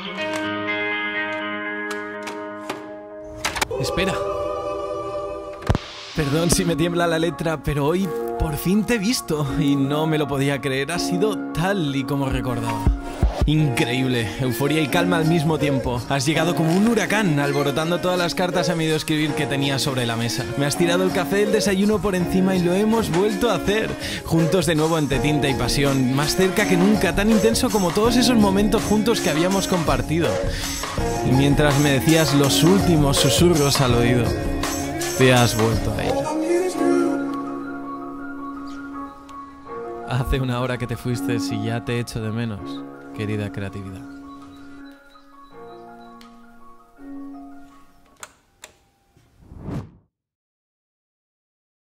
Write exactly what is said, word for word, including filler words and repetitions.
Espera. Perdón si me tiembla la letra, pero hoy por fin te he visto y no me lo podía creer. Ha sido tal y como recordaba. Increíble, euforia y calma al mismo tiempo. Has llegado como un huracán, alborotando todas las cartas a medio escribir que tenía sobre la mesa. Me has tirado el café y el desayuno por encima y lo hemos vuelto a hacer. Juntos de nuevo entre tinta y pasión, más cerca que nunca, tan intenso como todos esos momentos juntos que habíamos compartido. Y mientras me decías los últimos susurros al oído, te has vuelto a ir. Hace una hora que te fuiste y ya te echo de menos, querida creatividad.